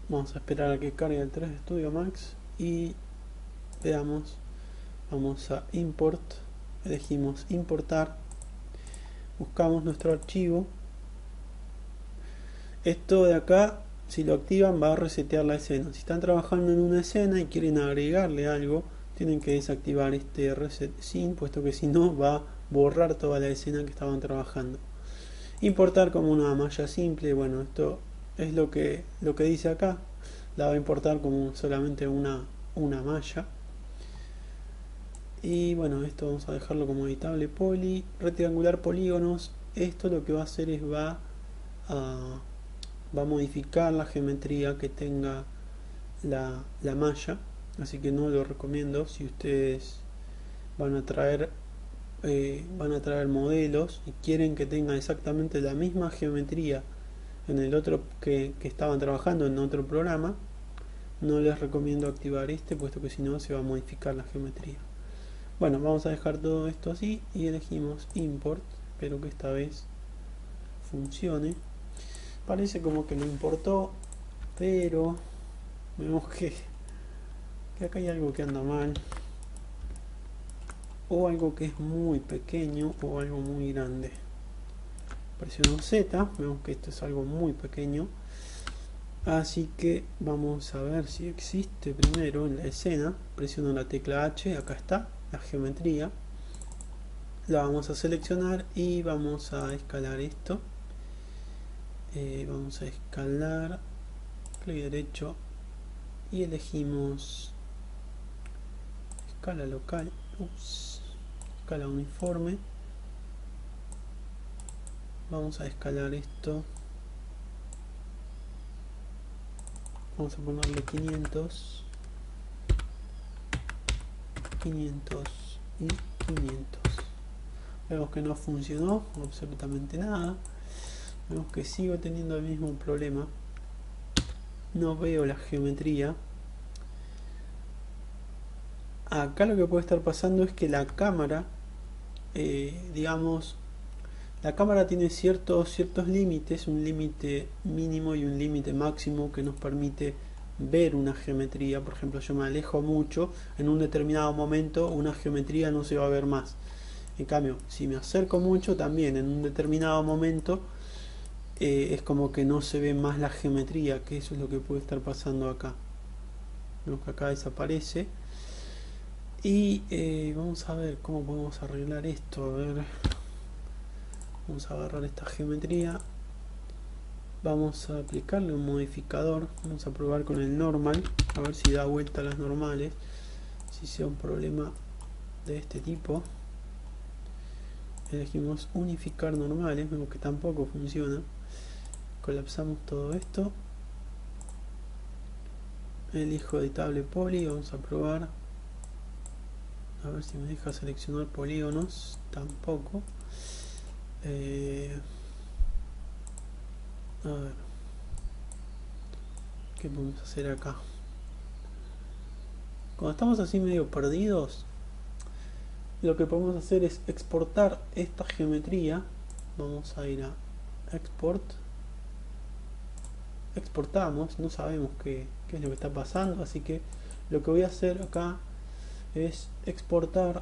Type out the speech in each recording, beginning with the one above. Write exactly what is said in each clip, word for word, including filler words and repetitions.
Vamos a esperar a que cargue el tres de Studio Max y veamos. Vamos a import, elegimos importar, buscamos nuestro archivo. Esto de acá, si lo activan, va a resetear la escena. Si están trabajando en una escena y quieren agregarle algo, tienen que desactivar este reset sin, puesto que si no va a borrar toda la escena que estaban trabajando. Importar como una malla simple, bueno, esto es lo que, lo que dice acá. La va a importar como solamente una, una malla. Y bueno, esto vamos a dejarlo como editable poly, rectangular polígonos. Esto lo que va a hacer es va a, va a modificar la geometría que tenga la, la malla, así que no lo recomiendo si ustedes van a traer eh, van a traer modelos y quieren que tenga exactamente la misma geometría en el otro que, que estaban trabajando en otro programa. No les recomiendo activar este, puesto que si no se va a modificar la geometría. Bueno, vamos a dejar todo esto así y elegimos import. Espero que esta vez funcione. Parece como que lo importó, pero vemos que, que acá hay algo que anda mal, o algo que es muy pequeño o algo muy grande. Presiono Z, vemos que esto es algo muy pequeño, así que vamos a ver si existe primero en la escena. Presiono la tecla H, acá está la geometría, la vamos a seleccionar y vamos a escalar esto. Eh, vamos a escalar, clic derecho y elegimos escala local, ups, escala uniforme. Vamos a escalar esto, vamos a ponerle quinientos, quinientos y quinientos. Vemos que no funcionó absolutamente nada. Vemos que sigo teniendo el mismo problema, no veo la geometría. Acá lo que puede estar pasando es que la cámara, eh, digamos, la cámara tiene ciertos, ciertos límites, un límite mínimo y un límite máximo que nos permite ver una geometría. Por ejemplo, yo me alejo mucho, en un determinado momento una geometría no se va a ver más. En cambio, si me acerco mucho, también en un determinado momento eh, es como que no se ve más la geometría, que eso es lo que puede estar pasando acá. Vemos que acá desaparece. Y eh, vamos a ver cómo podemos arreglar esto. A ver, vamos a agarrar esta geometría, vamos a aplicarle un modificador, vamos a probar con el normal, a ver si da vuelta a las normales, si sea un problema de este tipo. Elegimos unificar normales, vemos que tampoco funciona. Colapsamos todo esto, elijo editable poly, vamos a probar a ver si me deja seleccionar polígonos, tampoco. eh, a ver qué podemos hacer acá. Cuando estamos así medio perdidos, lo que podemos hacer es exportar esta geometría. Vamos a ir a export, exportamos, no sabemos qué, qué es lo que está pasando, así que lo que voy a hacer acá es exportar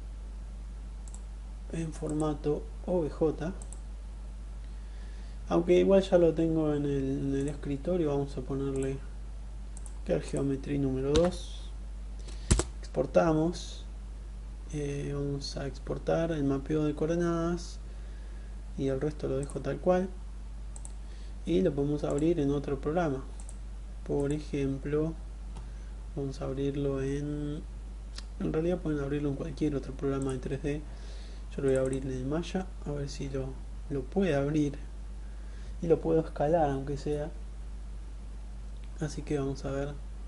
en formato O B J, aunque igual ya lo tengo en el, en el escritorio. Vamos a ponerle que es geometría número dos, exportamos. Eh, vamos a exportar el mapeo de coordenadas y el resto lo dejo tal cual, y lo podemos abrir en otro programa. Por ejemplo, vamos a abrirlo en en realidad pueden abrirlo en cualquier otro programa de tres D. Yo lo voy a abrir en Maya, a ver si lo, lo puede abrir y lo puedo escalar aunque sea. Así que vamos a ver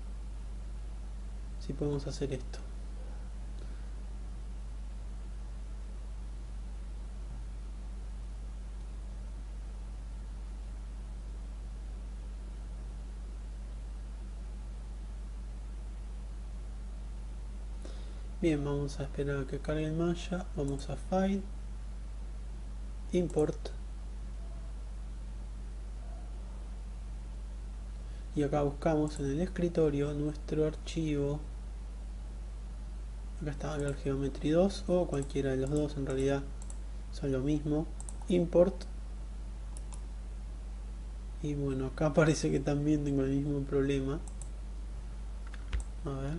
si podemos hacer esto. Bien, vamos a esperar a que cargue el Maya. Vamos a File, Import, y acá buscamos en el escritorio nuestro archivo. Acá está el Geometry dos o cualquiera de los dos, en realidad son lo mismo. Import. Y bueno, acá parece que también tengo el mismo problema. A ver.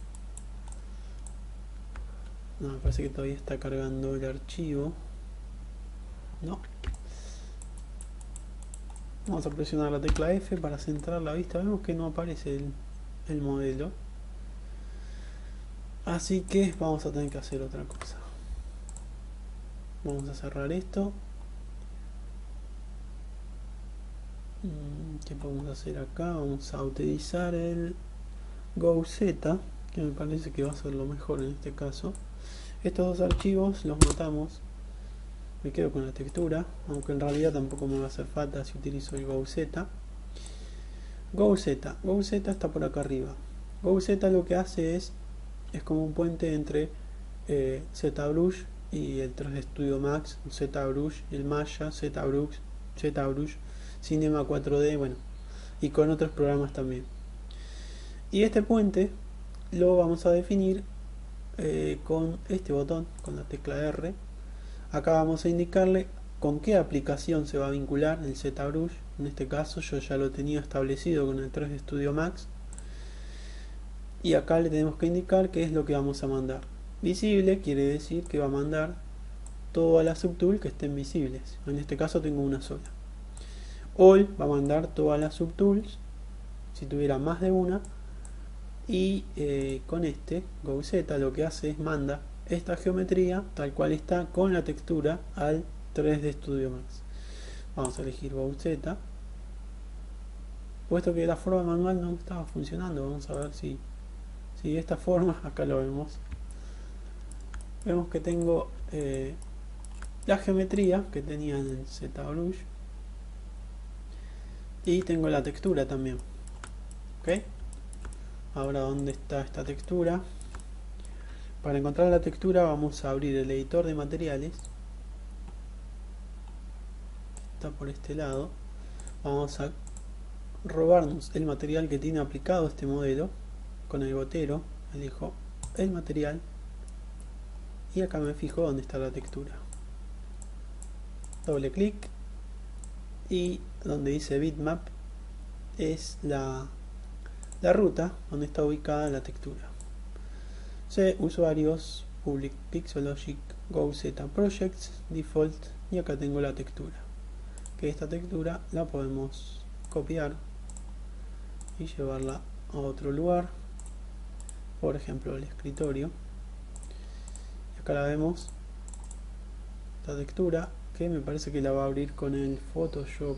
No, me parece que todavía está cargando el archivo. No. Vamos a presionar la tecla F para centrar la vista. Vemos que no aparece el, el modelo. Así que vamos a tener que hacer otra cosa. Vamos a cerrar esto. ¿Qué podemos hacer acá? Vamos a utilizar el GoZ, que me parece que va a ser lo mejor en este caso. Estos dos archivos los matamos. Me quedo con la textura, aunque en realidad tampoco me va a hacer falta si utilizo el GoZ. GoZ, GoZ está por acá arriba. GoZ lo que hace es es como un puente entre eh, ZBrush y el tres D Studio Max, ZBrush, el Maya, ZBrush, ZBrush, Cinema cuatro D, bueno, y con otros programas también. Y este puente lo vamos a definir eh, con este botón, con la tecla R. Acá vamos a indicarle con qué aplicación se va a vincular el ZBrush. En este caso yo ya lo tenía establecido con el tres D Studio Max. Y acá le tenemos que indicar qué es lo que vamos a mandar. Visible quiere decir que va a mandar todas las subtools que estén visibles. En este caso tengo una sola. All va a mandar todas las subtools si tuviera más de una. Y eh, con este GoZ lo que hace es manda esta geometría tal cual está con la textura al tres D Studio Max. Vamos a elegir GoZ. Puesto que la forma manual no estaba funcionando, vamos a ver si si de esta forma, acá lo vemos. Vemos que tengo eh, la geometría que tenía en el ZBrush y tengo la textura también. Ok. Ahora, ¿dónde está esta textura? Para encontrar la textura vamos a abrir el editor de materiales. Está por este lado. Vamos a robarnos el material que tiene aplicado este modelo. Con el gotero elijo el material y acá me fijo dónde está la textura. Doble clic y donde dice bitmap es la, la ruta donde está ubicada la textura. C, usuarios, public pixelogic, GoZ projects, default, y acá tengo la textura. Que esta textura la podemos copiar y llevarla a otro lugar, por ejemplo el escritorio. Y acá la vemos, esta textura que me parece que la va a abrir con el Photoshop.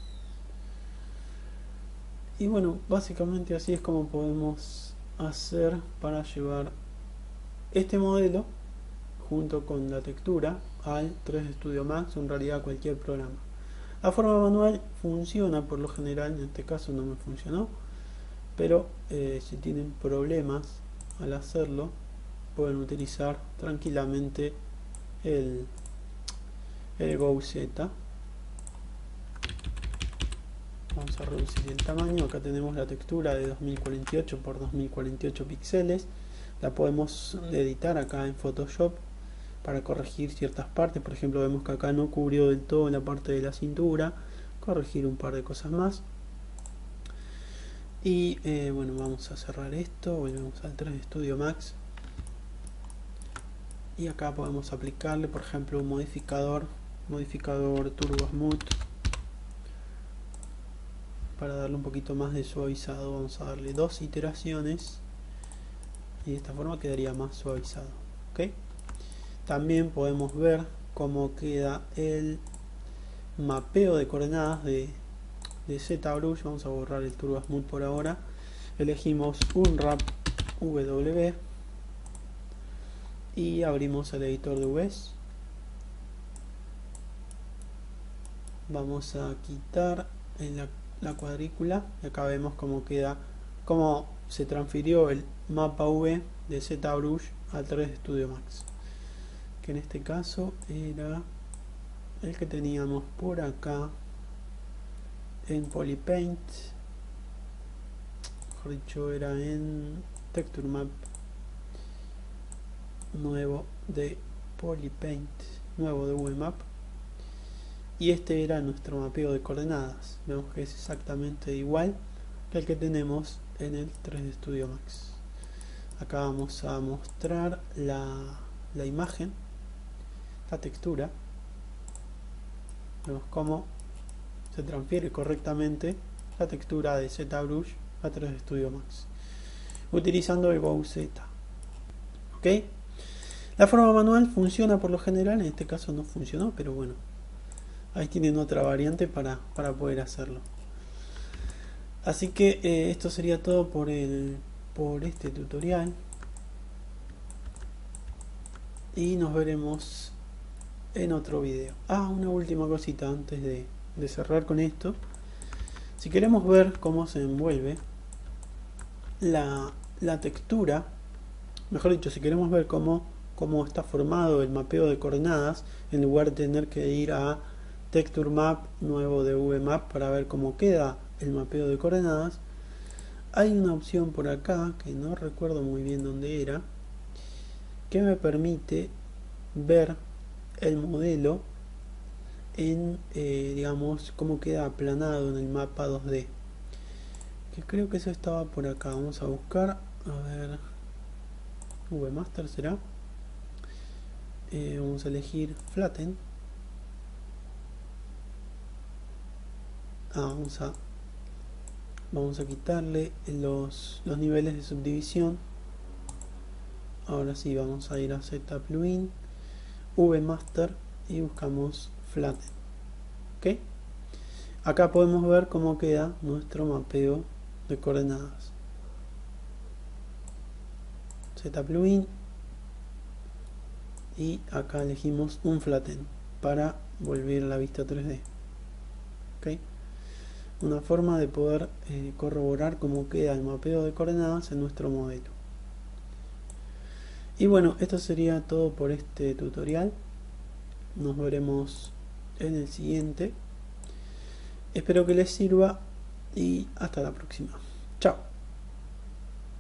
Y bueno, básicamente así es como podemos hacer para llevar este modelo junto con la textura al tres D Studio Max o en realidad cualquier programa. La forma manual funciona por lo general, en este caso no me funcionó, pero eh, si tienen problemas al hacerlo pueden utilizar tranquilamente el, el GoZ. Vamos a reducir el tamaño. Acá tenemos la textura de dos mil cuarenta y ocho por dos mil cuarenta y ocho píxeles. La podemos editar acá en Photoshop para corregir ciertas partes. Por ejemplo, vemos que acá no cubrió del todo la parte de la cintura. Corregir un par de cosas más. Y eh, bueno, vamos a cerrar esto. Volvemos al tres D Studio Max. Y acá podemos aplicarle, por ejemplo, un modificador. Modificador Turbo Smooth. Para darle un poquito más de suavizado vamos a darle dos iteraciones y de esta forma quedaría más suavizado. ¿Okay? También podemos ver cómo queda el mapeo de coordenadas de, de ZBrush. Vamos a borrar el Turbo Smooth por ahora. Elegimos Unwrap W y abrimos el editor de U V s. Vamos a quitar en la la cuadrícula y acá vemos cómo queda, cómo se transfirió el mapa V de ZBrush al tres D Studio Max, que en este caso era el que teníamos por acá en Polypaint. mejor dicho era en Texture Map nuevo de Polypaint, nuevo de V Map, y este era nuestro mapeo de coordenadas. Vemos que es exactamente igual que el que tenemos en el tres D Studio Max. Acá vamos a mostrar la, la imagen, la textura. Vemos cómo se transfiere correctamente la textura de ZBrush a tres D Studio Max utilizando el GoZ. ¿Ok? La forma manual funciona por lo general, en este caso no funcionó, pero bueno, ahí tienen otra variante para, para poder hacerlo. Así que eh, esto sería todo por, el, por este tutorial, y nos veremos en otro video. Ah, una última cosita antes de, de cerrar con esto. Si queremos ver cómo se envuelve la, la textura, mejor dicho, si queremos ver cómo, cómo está formado el mapeo de coordenadas, en lugar de tener que ir a Texture Map nuevo de V Map para ver cómo queda el mapeo de coordenadas, hay una opción por acá que no recuerdo muy bien dónde era, que me permite ver el modelo en eh, digamos cómo queda aplanado en el mapa dos D, que creo que eso estaba por acá. Vamos a buscar, a ver, VMaster será, eh, vamos a elegir Flatten. Ah, vamos a vamos a quitarle los, los niveles de subdivisión. Ahora sí, vamos a ir a Z Plugin, VMaster, y buscamos Flatten. ¿Ok? Acá podemos ver cómo queda nuestro mapeo de coordenadas. Z Plugin, y acá elegimos un Flatten para volver la vista tres D. ¿Ok? Una forma de poder eh, corroborar cómo queda el mapeo de coordenadas en nuestro modelo. Y bueno, esto sería todo por este tutorial. Nos veremos en el siguiente. Espero que les sirva y hasta la próxima.